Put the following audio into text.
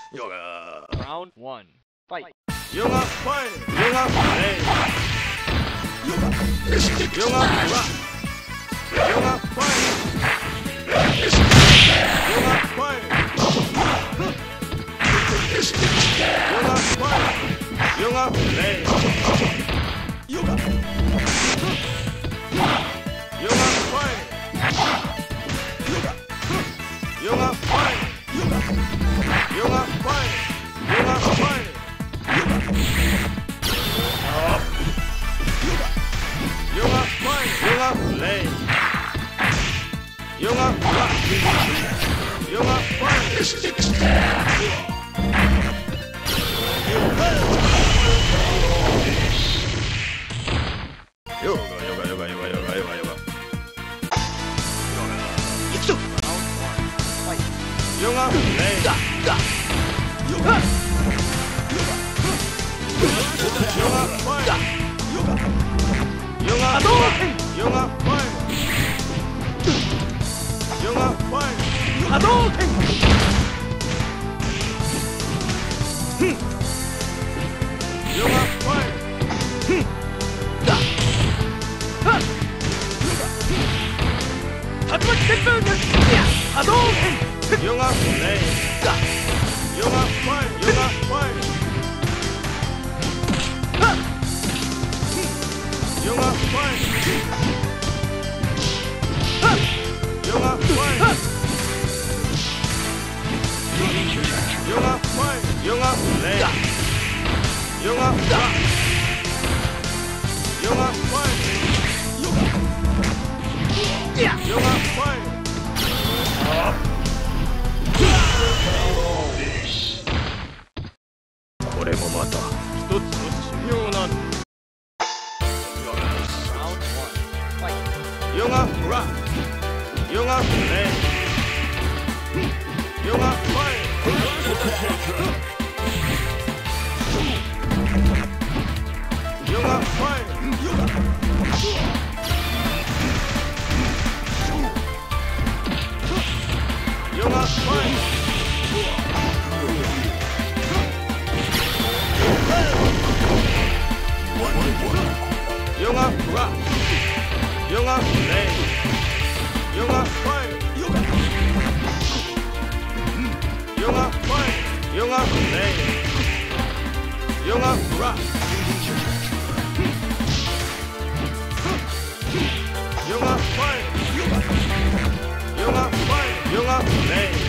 Yoga. Round 1. Fight. Yoga fight. Yoga play. Yoga. Yoga rock. Yoga fight. Yoga fight. Yoga fight. Yoga play. Yoga. Yoga fight. Yoga. Yoga fight. Yoga. Yoga fight. Yoga fight. Yoga. Yoga fight. Yoga play. Yoga rock. Yoga fight. Yoga, yoga, yoga, yoga, yoga, yoga, yoga. Yoga play. Yoga. Yoga fight. Yoga. Yoga fight. Yoga fight. Yoga fight. Hadouken. Yoga fight. Hadouken. Yoga play. Yoga fight. Yoga fight. Yoga fight. Yoga fight. Yoga fight. Yoga play. Yoga rock. Yoga fight. Yoga. Yoga fight. これもまた一つの修行なんだ。Yoga rock. Yoga play. Yoga fight. Yoga fight. Yoga. Yoga fight. Yoga rock. Yoga play. Yoga fight. Yoga. Yoga fight. Yoga play. Yoga rock. Yoga fight. Yoga. Yoga fight. Yoga play.